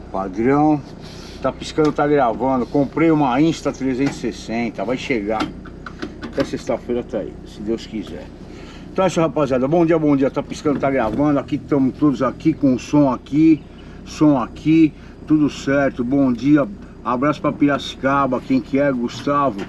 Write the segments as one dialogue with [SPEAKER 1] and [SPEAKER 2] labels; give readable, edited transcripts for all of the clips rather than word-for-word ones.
[SPEAKER 1] Padrão. Tá piscando, tá gravando. Comprei uma Insta360, vai chegar. Até sexta-feira tá aí, se Deus quiser. Então é isso, rapaziada. Bom dia. Tá piscando, tá gravando. Aqui estamos todos aqui com som aqui, tudo certo. Bom dia. Abraço pra Piracicaba, quem que é? Gustavo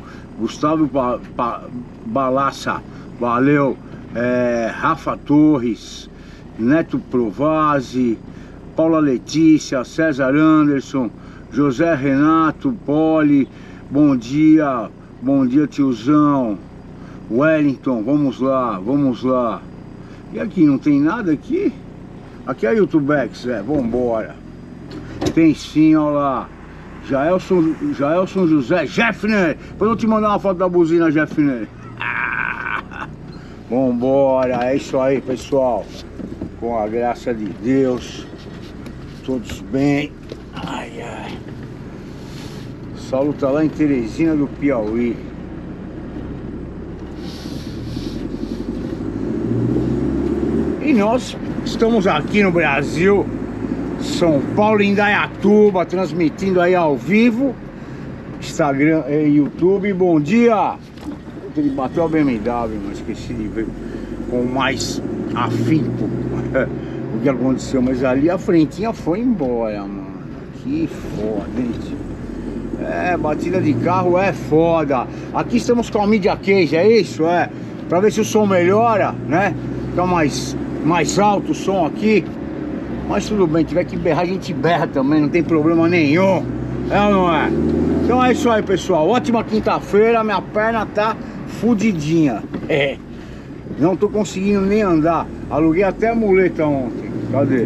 [SPEAKER 1] Balassa, valeu. Rafa Torres, Neto Provazzi, Paula Letícia, César Anderson, José Renato, Poli, bom dia tiozão. Wellington, vamos lá. E aqui, não tem nada aqui? Aqui é YouTubex, vambora. Tem sim, olha lá. Jaelson José, Jeffner. Depois eu te mandar uma foto da buzina, Jeffner. Vambora, é isso aí, pessoal. Com a graça de Deus, todos bem. Ai. Saulo tá lá em Teresina do Piauí. E nós estamos aqui no Brasil, São Paulo, Indaiatuba, transmitindo aí ao vivo, Instagram e YouTube. Bom dia! Ele bateu a BMW, mas esqueci de ver com mais afinco o que aconteceu. Mas ali a frentinha foi embora, mano. Que foda, hein? Batida de carro é foda. Aqui estamos com a Media Cage, é isso? Pra ver se o som melhora, né? Tá mais alto o som aqui. Mas tudo bem, tiver que berrar, a gente berra também, não tem problema nenhum. É ou não é? Então é isso aí, pessoal. Ótima quinta-feira, minha perna tá fudidinha. Não tô conseguindo nem andar. Aluguei até a muleta ontem. Cadê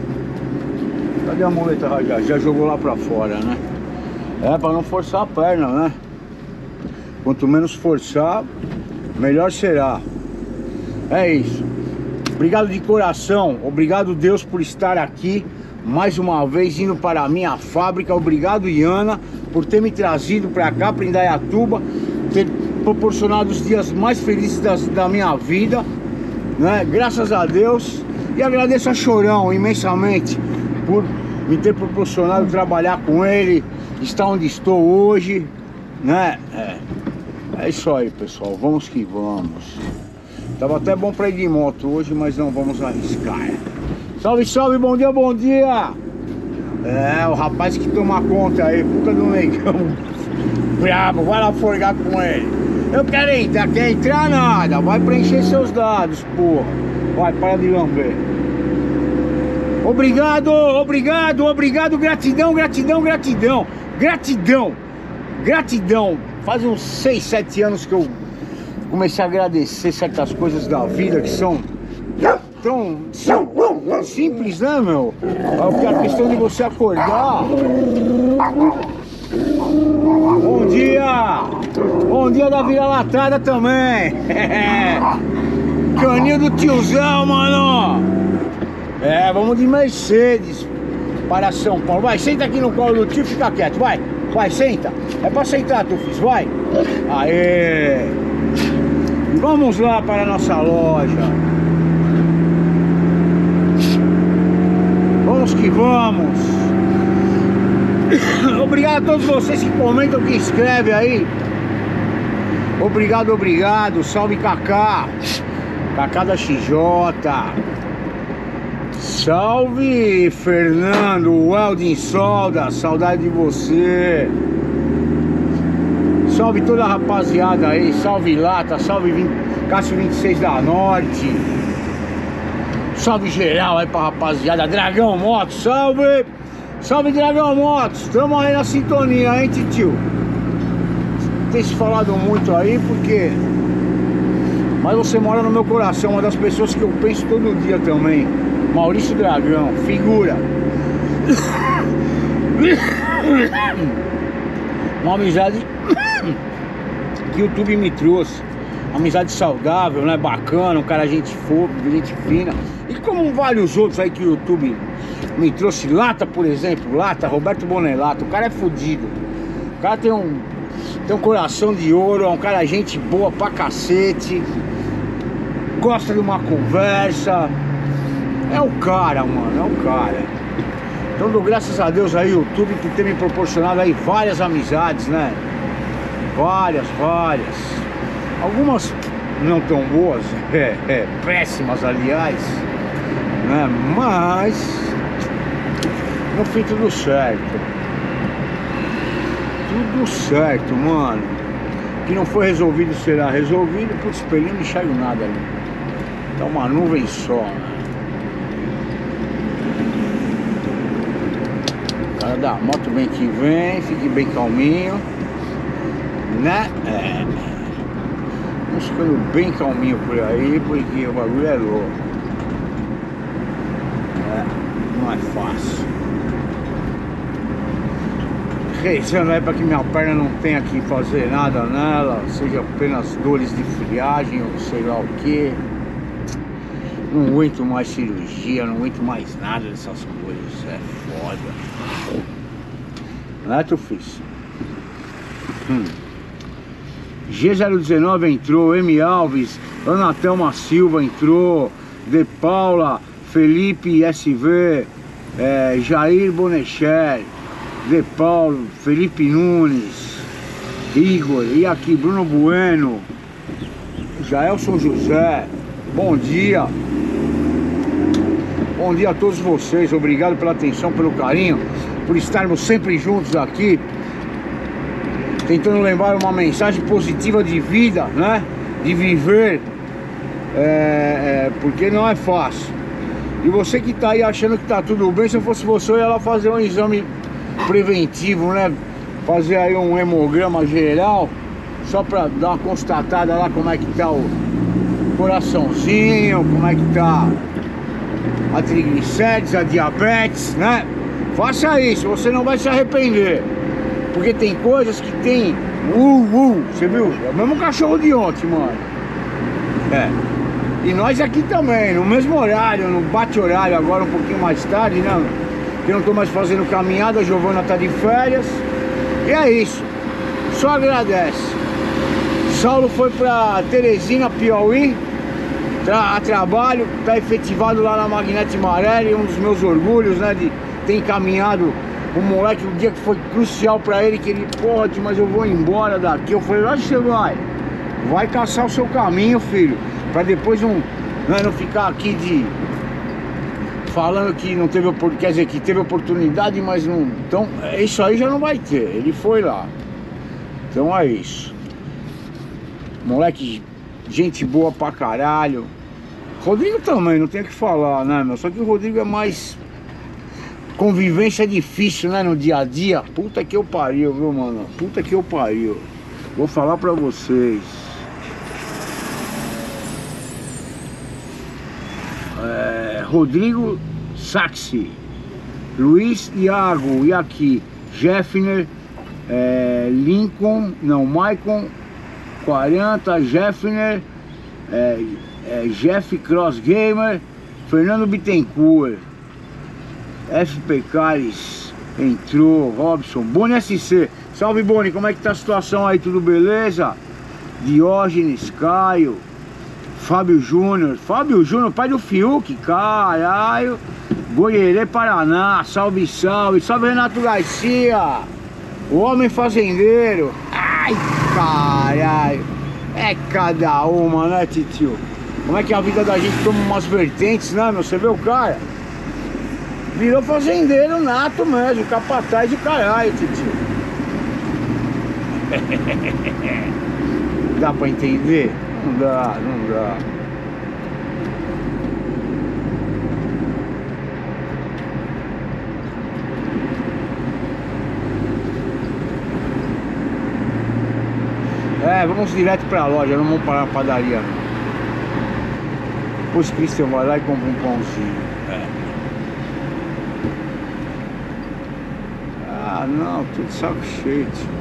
[SPEAKER 1] a muleta, Rajá? Já jogou lá pra fora, né? Pra não forçar a perna, né? Quanto menos forçar, melhor será. É isso. Obrigado de coração. Obrigado, Deus, por estar aqui mais uma vez indo para a minha fábrica. Obrigado, Iana, por ter me trazido para cá, para Indaiatuba, ter proporcionado os dias mais felizes da minha vida, né? Graças a Deus. E agradeço a Chorão imensamente por me ter proporcionado trabalhar com ele, estar onde estou hoje, né? É isso aí, pessoal. Vamos que vamos. Tava até bom pra ir de moto hoje, mas não vamos arriscar. Salve, bom dia! O rapaz que toma conta aí, puta do negão brabo, vai lá forgar com ele. Eu quero entrar, quer entrar nada, vai preencher seus dados, porra. Vai, para de lamber. Obrigado, gratidão. Faz uns 6, 7 anos que eu comecei a agradecer certas coisas da vida que são tão simples, né, meu? A questão de você acordar. Bom dia da vira-latada também. Caninho do tiozão, mano. Vamos de Mercedes para São Paulo. Vai, senta aqui no colo do tio, fica quieto, vai, senta. É pra sentar, Tufis, vai. Aê. Vamos lá para a nossa loja. Vamos que vamos. Obrigado a todos vocês que comentam, que escrevem aí. Obrigado. Salve, Kaká da XJ. Salve, Fernando Welding Solda, saudade de você. Salve toda a rapaziada aí, salve Lata, salve Cássio 26 da Norte. Salve geral aí pra rapaziada. Dragão Motos, salve Dragão Motos. Tamo aí na sintonia, hein, tio? Tem se falado muito aí porque... Mas você mora no meu coração, uma das pessoas que eu penso todo dia também. Maurício Dragão, figura. Uma amizade que o YouTube me trouxe. Uma amizade saudável, né? Bacana, um cara gente fina. E como vários outros aí que o YouTube me trouxe. Lata, por exemplo, Roberto Bonelato. O cara é fodido. O cara tem um coração de ouro, é um cara gente boa pra cacete. Gosta de uma conversa. É o cara, mano, é o cara. Então dou graças a Deus aí, YouTube, por ter me proporcionado aí várias amizades, né? Várias. Algumas não tão boas, péssimas aliás, né? Mas no fim tudo certo. Tudo certo, mano. O que não foi resolvido será resolvido. Putz, espelhinho não enxergo nada ali. Tá uma nuvem só, né? O cara da moto bem que vem, fique bem calminho, né? Vamos ficando bem calminho por aí, porque o bagulho é louco. Não é fácil. Rezando aí para que minha perna não tenha que fazer nada nela, seja apenas dores de friagem ou sei lá o que. Não aguento mais cirurgia, não aguento mais nada dessas coisas, é foda. Não é, tu fiz? G019 entrou, M. Alves, Ana Thelma Silva entrou, De Paula, Felipe SV, Jair Bonecher, De Paulo, Felipe Nunes, Igor, e aqui Bruno Bueno, Jaelson José, bom dia. Bom dia a todos vocês, obrigado pela atenção, pelo carinho, por estarmos sempre juntos aqui, tentando levar uma mensagem positiva de vida, né? De viver, porque não é fácil. E você que tá aí achando que tá tudo bem, se eu fosse você, eu ia lá fazer um exame preventivo, né? Fazer aí um hemograma geral, só pra dar uma constatada lá como é que tá o coraçãozinho, como é que tá a triglicérides, a diabetes, né? Faça isso, você não vai se arrepender. Porque tem coisas que tem você viu? É o mesmo cachorro de ontem, mano. E nós aqui também, no mesmo horário, no bate-horário, agora um pouquinho mais tarde, né? Eu não tô mais fazendo caminhada, a Giovana tá de férias. E é isso. Só agradece. Saulo foi pra Teresina, Piauí, a trabalho, tá efetivado lá na Magnete Marelli, um dos meus orgulhos, né? De ter encaminhado o moleque, um dia que foi crucial pra ele, que ele, pode, mas eu vou embora daqui. Eu falei, onde você vai? Vai caçar o seu caminho, filho, pra depois não ficar aqui falando que não teve oportunidade, quer dizer, que teve oportunidade, mas não. Então, isso aí já não vai ter. Ele foi lá. Então é isso. Moleque, gente boa pra caralho. Rodrigo também, não tem o que falar, né, meu? Só que o Rodrigo é mais. Convivência é difícil, né, no dia a dia. Puta que eu pariu, viu, mano? Puta que eu pariu. Vou falar pra vocês. Rodrigo Saxi, Luiz Iago, e aqui Jeffner, Lincoln, não, Maicon 40, Jeffner, Jeff Cross Gamer, Fernando Bittencourt, FP Cares entrou, Robson, Boni SC, salve Boni, como é que tá a situação aí, tudo beleza? Diógenes, Caio, Fábio Júnior, pai do Fiuk, caralho. Goierê, Paraná, salve, salve. Salve, Renato Garcia, o homem fazendeiro. Ai, caralho. É cada uma, né, titio? Como é que a vida da gente toma umas vertentes, né, meu? Você vê o cara? Virou fazendeiro nato mesmo, capataz de caralho, titio. Dá pra entender? Não dá. Vamos direto pra loja, não vamos parar na padaria não. Depois Christian vai lá e compra um pãozinho. Ah não, tô de saco cheio, tio.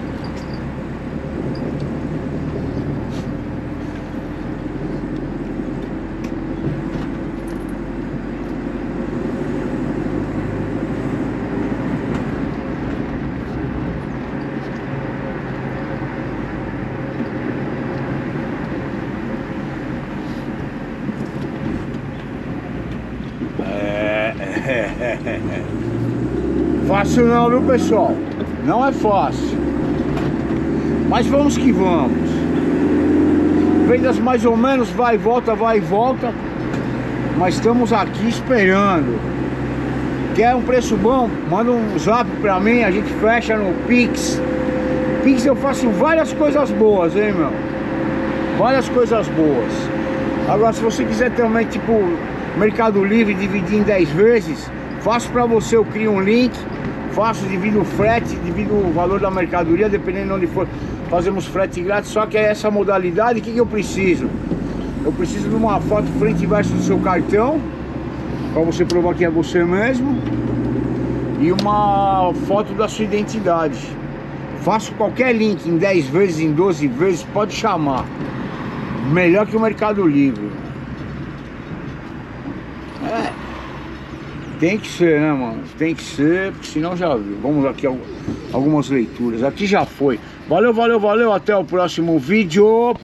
[SPEAKER 1] Fácil não, viu, pessoal? Não é fácil. Mas vamos que vamos. Vendas mais ou menos, vai e volta, vai e volta. Mas estamos aqui esperando. Quer um preço bom? Manda um zap pra mim, a gente fecha no Pix. Pix eu faço várias coisas boas, hein, meu? Várias coisas boas. Agora, se você quiser também, tipo, Mercado Livre, dividir em 10 vezes, faço pra você, eu crio um link, faço, divido o frete, divido o valor da mercadoria, dependendo de onde for, fazemos frete grátis. Só que é essa modalidade, o que eu preciso? Eu preciso de uma foto frente e verso do seu cartão, para você provar que é você mesmo, e uma foto da sua identidade. Faço qualquer link em 10 vezes, em 12 vezes, pode chamar. Melhor que o Mercado Livre. É, tem que ser, né, mano? Tem que ser, porque senão já viu. Vamos aqui algumas leituras. Aqui já foi. Valeu, valeu, valeu. Até o próximo vídeo.